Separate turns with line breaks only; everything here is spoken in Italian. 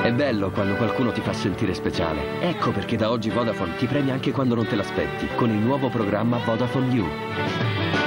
È bello quando qualcuno ti fa sentire speciale. Ecco perché da oggi Vodafone ti premia anche quando non te l'aspetti, con il nuovo programma Vodafone You.